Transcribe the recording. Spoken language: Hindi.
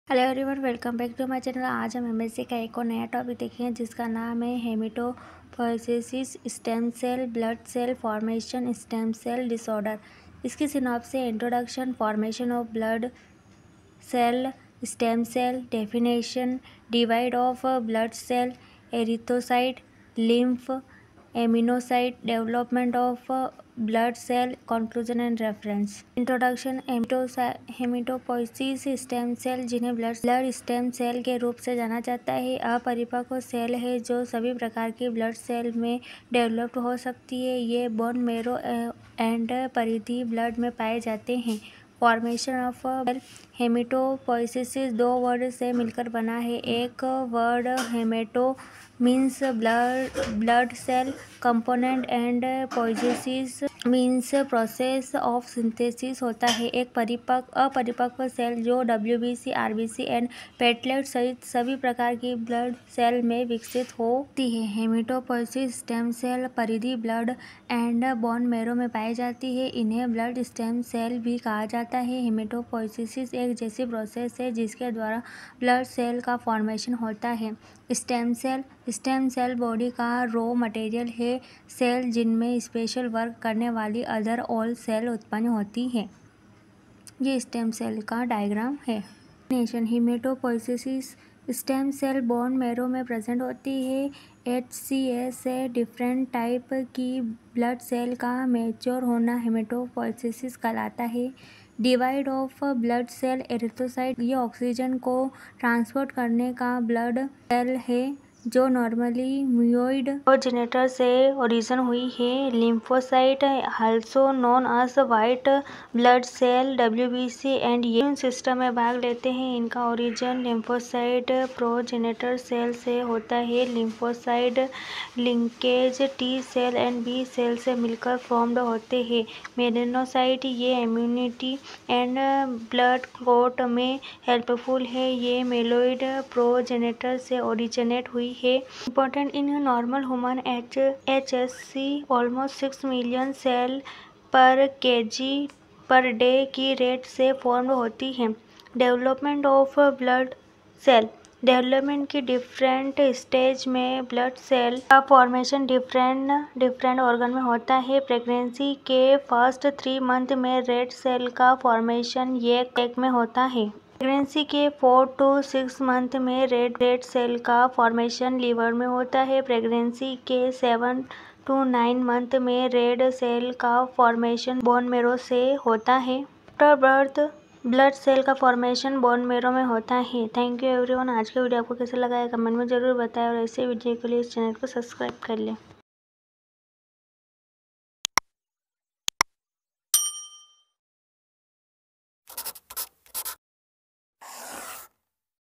Hello everyone, welcome back to my channel. आज हम एमएससी का एक और नया टॉपिक देखेंगे जिसका नाम है haematopoiesis, stem cell, blood cell formation, stem cell disorder. इसकी सिनॉप्सिस से introduction, formation of blood cell, stem cell, definition, divide of blood cell, erythrocyte, lymph, aminocyte, development of blood cell, conclusion and reference. Introduction. Haematopoiesis stem cell, जिन्हें ब्लड स्टेम सेल के रूप से जाना जाता है, अपरिपक्व सेल है जो सभी प्रकार की ब्लड सेल में डेवलप्ड हो सकती है। ये बोन मैरो एंड परिधि ब्लड में पाए जाते हैं। फॉर्मेशन ऑफ हेमेटोपोइएसिस दो वर्ड से मिलकर बना है। एक word haemato means blood cell component and poiesis means process of synthesis होता है। एक अपरिपक्व सेल जो WBC, RBC एंड प्लेटलेट सहित सभी प्रकार की ब्लड सेल में विकसित होती है। हेमेटोपोइएसिस स्टेम सेल परिधि ब्लड एंड बोन मैरो में पाई जाती है। इन्हें ब्लड स्टेम सेल भी कहा जाता है। हेमेटोपोइएसिस एक जैसी प्रोसेस है जिसके द्वारा ब्लड सेल का फॉर्मेशन होता है। स्टेम सेल बॉडी का रॉ मटेरियल है, सेल जिनमें स्पेशल वर्क करने वाली अदर ऑल सेल उत्पन्न होती है। ये स्टेम सेल का डायग्राम है। Haematopoiesis stem cell bone marrow में प्रेजेंट होती है। HCA से डिफरेंट टाइप की ब्लड सेल का मैच्योर होना हेमेटोपोइएसिस कहलाता है। Divide of blood cell, erythrocyte, ये ऑक्सीजन को ट्रांसपोर्ट करने का ब्लड सेल है जो नॉर्मली म्यूकोइड प्रोजेनिटर से ओरिजिन हुई है। Lymphocyte, also known as white blood cell, WBC and ये इम्यून सिस्टम में भाग लेते हैं। इनका ओरिजिन लिम्फोसाइट प्रोजेनिटर सेल से होता है। Lymphocyte linkage T cell and B cell से मिलकर फॉर्म्ड होते हैं। मेलानोसाइट, ये इम्यूनिटी एंड ब्लड क्लॉट में हेल्पफुल है। ये मेलोइड प्रोजेनिटर से ओरिजिनेट हुई है। Important in normal human HSC almost 6 million cell per kg per day की रेट से फॉर्म होती है। Development of blood cell, development की डिफरेंट स्टेज में ब्लड सेल का फॉर्मेशन डिफरेंट ऑर्गन में होता है। प्रेगनेंसी के फर्स्ट 3 मंथ में रेड सेल का फॉर्मेशन येक में होता है। प्रेगनेंसी के 4 to 6 मंथ में रेड सेल का फॉर्मेशन लीवर में होता है। प्रेगनेंसी के 7 to 9 मंथ में रेड सेल का फॉर्मेशन बोन मैरो से होता है। आफ्टर बर्थ ब्लड सेल का फॉर्मेशन बोन मैरो में होता है। Thank you everyone. आज का वीडियो आपको कैसा लगा है कमेंट में जरूर बताएं और ऐसे वीडियो के लिए इस चैनल को सब्सक्राइब कर लें।